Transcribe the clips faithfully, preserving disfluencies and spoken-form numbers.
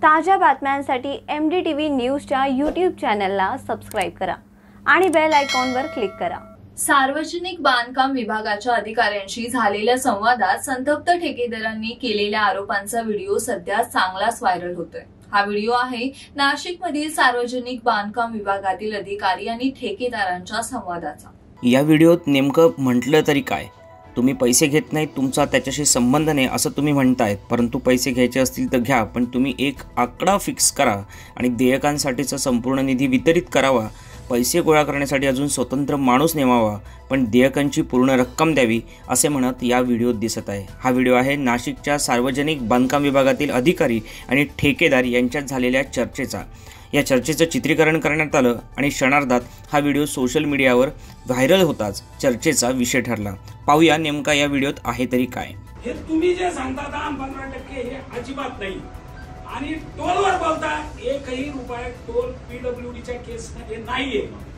ताज्या बातम्यांसाठी M D T V न्यूजच्या यूट्यूब चॅनलला सबस्क्राइब करा आणि बेल आयकॉनवर क्लिक करा। सार्वजनिक बांधकाम विभागाच्या अधिकाऱ्यांशी झालेल्या संवादात संतप्त ठेकेदारांनी केलेल्या आरोपांचा व्हिडिओ सध्या चांगलाच व्हायरल होतोय। हा व्हिडिओ आहे नाशिकमधील सार्वजनिक बांधकाम विभागातील अधिकारी आणि ठेकेदारांच्या संवादाचा। या व्हिडिओत नेमकं म्हटलं तरी काय, तुम्ही पैसे घेत नाही, तुमचा त्याच्याशी संबंध नाही असं तुम्ही म्हणतायत, परंतु पैसे घ्यायचे असतील तर घ्या, पण तुम्ही एक आकडा फिक्स करा आणि देयकांसाठीचा संपूर्ण निधी वितरित करावा। पैसे गोळा करण्यासाठी अजून स्वतंत्र माणूस नेमावा, पण देयकांची पूर्ण रक्कम द्यावी असे म्हणत या व्हिडिओत दिसत आहे। हा व्हिडिओ आहे नाशिकच्या सार्वजनिक बांधकाम विभागातील अधिकारी आणि ठेकेदार यांच्यात झालेल्या चर्चेचा। या चर्चेचं चित्रीकरण करण्यात आलं आणि क्षणार्धात हा व्हिडिओ सोशल मीडियावर व्हायरल होताच चर्चेचा विषय ठरला। पाहूया नेमका या व्हिडिओत आहे तरी काय। हे तुम्ही जे सांगता दहा पंधरा टक्के हे अजिबात नाही, आणि टोलवर बोलता एकही रुपया टोल पीडब्ल्यूडीच्या केसमध्ये नाहीये।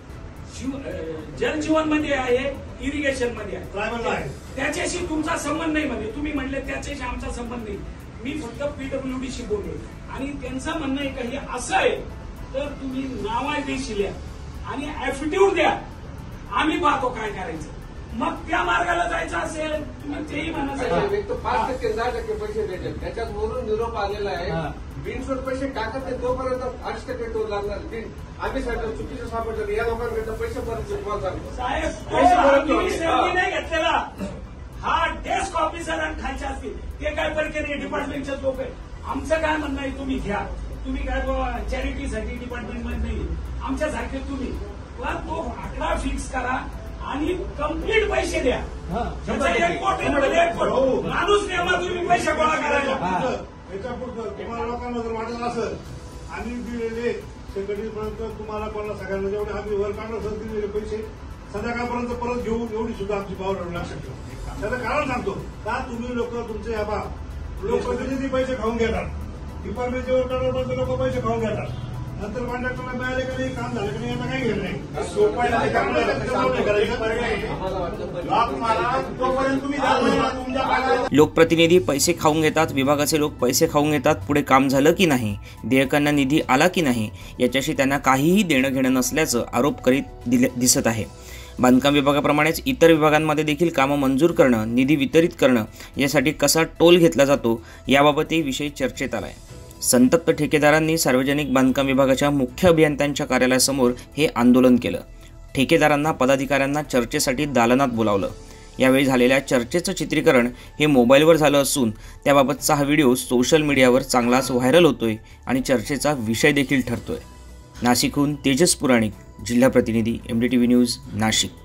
जलजीवन मध्ये आहे, इरिगेशन मध्ये आहे, त्याच्याशी तुमचा संबंध नाही। म्हणजे तुम्ही म्हणले त्याच्याशी आमचा संबंध नाही, मी फक्त पीडब्ल्यूडीशी बोललो आणि त्यांचं म्हणणं आहे का हे असं आहे तर तुम्ही नावादेशी लिहा आणि ऍफिडेव्हिट द्या, आम्ही पाहतो काय करायचं। मग त्या मार्गाला जायचं असेल तुम्ही तेही म्हणायचं पाच टक्के दहा टक्के पैसे भेटेल, त्याच्यात वरून निरोप आलेला आहे। बिनशोध पैसे टाकत नाही तोपर्यंत आठ टक्के टोल लागणार। बिन आम्ही साहेब चुकीचं सापडलं, या लोकांकडे पैसे परत साहेब नाही घेतलेला। हा डेस्क ऑफिसर आणि खालचे असतील ते काय प्रकारे डिपार्टमेंटचे लोक आहे। आमचं काय म्हणणं आहे, तुम्ही घ्या, तुम्ही काय चॅरिटीसाठी डिपार्टमेंट मध्ये नाही, आमच्यासारखे तुम्ही तो आकडा फिक्स करा आणि कम्प्लीट पैसे द्या। माणूस नेमा तुम्ही पैसे गोळा करायला तुम्हाला लोकांना जर वाटत असेल आम्ही दिलेले संघटनेपर्यंत तुम्हाला कोणाला सगळ्यांना जेवढे आम्ही वर काढलं दिलेले पैसे संध्याकाळपर्यंत परत घेऊ, एवढी सुद्धा आमची पावर लक्षात ठेवा। त्याचं कारण सांगतो का, तुम्ही लोक तुमचे या लोकप्रतिनिधी पैसे खाऊन घेतात, डिपार्टमेंटचे वर काढल्यापर्यंत लोक पैसे खाऊन घेतात, नंतर कॉन्ट्रॅक्टरला मिळाले का नाही, काम झालं की नाही, यांना काही घेत नाही। लोकप्रतिनिधी पैसे खाऊन घेतात, विभागाचे लोक पैसे खाऊन घेतात, पुढे काम झालं की नाही, देयकांना निधी आला की नाही याच्याशी त्यांना काहीही देणं घेणं नसल्याचं आरोप करीत दिसत आहे। बांधकाम विभागाप्रमाणेच इतर विभागांमध्ये देखील कामं मंजूर करणं, निधी वितरित करणं यासाठी कसा टोल घेतला जातो याबाबतही विषय चर्चेत आला आहे। संतप्त ठेकेदारांनी सार्वजनिक बांधकाम विभागाच्या मुख्य अभियंत्यांच्या कार्यालयासमोर हे आंदोलन केलं। ठेकेदारांना पदाधिकाऱ्यांना चर्चेसाठी दालनात बोलावलं। यावेळी झालेल्या चर्चेचं चित्रीकरण हे मोबाईलवर झालं असून त्याबाबतचा हा व्हिडिओ सोशल मीडियावर चांगलाच व्हायरल होतोय आणि चर्चेचा विषय देखील ठरतोय। नाशिकहून तेजस पुराणिक, जिल्हा प्रतिनिधी, M D T V news, Nashik.